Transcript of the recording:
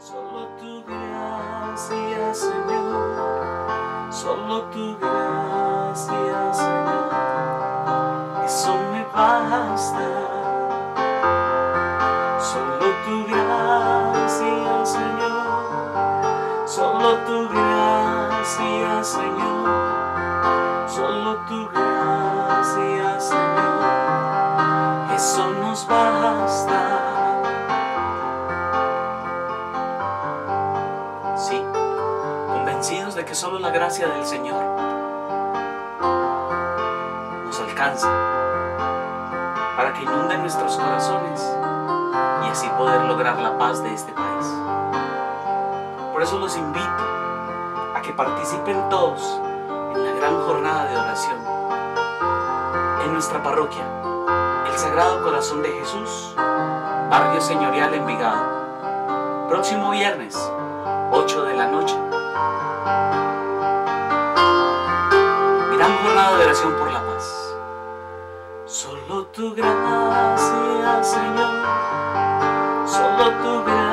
Solo tu gracia, Señor, solo tu gracia, Señor, eso me basta. Solo tu gracia, Señor, solo tu gracia, Señor, solo tu gracia, Señor, eso nos basta. Sí, convencidos de que solo la gracia del Señor nos alcanza para que inunde nuestros corazones y así poder lograr la paz de este país. Por eso los invito a que participen todos en la gran jornada de oración en nuestra parroquia, el Sagrado Corazón de Jesús, Barrio Señorial, Envigado, próximo viernes, 8 de la noche. Gran jornada de oración por la paz. Solo tu gracia, Señor, solo tu gracia.